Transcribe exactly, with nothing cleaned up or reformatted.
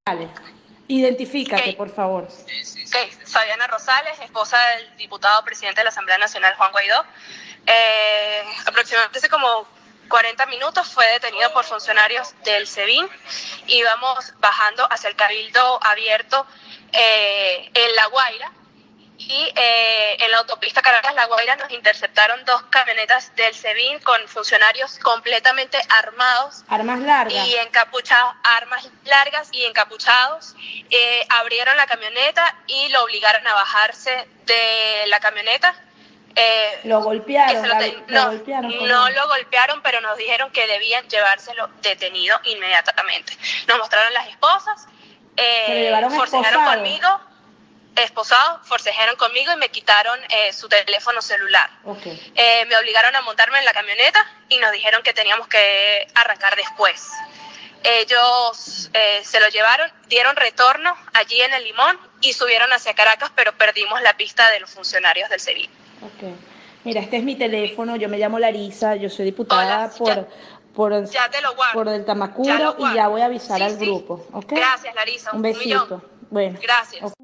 Vale. Identifícate, Okay. por favor. Okay. Soy Ana Rosales, esposa del diputado presidente de la Asamblea Nacional, Juan Guaidó. Eh, aproximadamente hace como cuarenta minutos fue detenido por funcionarios del SEBIN. Íbamos bajando hacia el Cabildo Abierto eh, en La Guaira. Y eh, en la autopista Caracas-La Guaira nos interceptaron dos camionetas del SEBIN con funcionarios completamente armados. Armas largas. Y encapuchados, armas largas y encapuchados. Eh, abrieron la camioneta y lo obligaron a bajarse de la camioneta. Eh, lo golpearon, lo la, te, lo no, golpearon. No lo golpearon, pero nos dijeron que debían llevárselo detenido inmediatamente. Nos mostraron las esposas, eh, forcejaron conmigo. esposados, forcejaron conmigo y me quitaron eh, su teléfono celular. Okay. Eh, me obligaron a montarme en la camioneta y nos dijeron que teníamos que arrancar después. Ellos eh, se lo llevaron, dieron retorno allí en el Limón y subieron hacia Caracas, pero perdimos la pista de los funcionarios del SEBIN. Okay. Mira, este es mi teléfono, yo me llamo Larisa, yo soy diputada Hola, por, ya, por, ya te lo guardo, por el Tamacuro ya y ya voy a avisar sí, al sí. grupo. ¿Okay? Gracias, Larisa. Un besito. Un bueno. Gracias. Okay.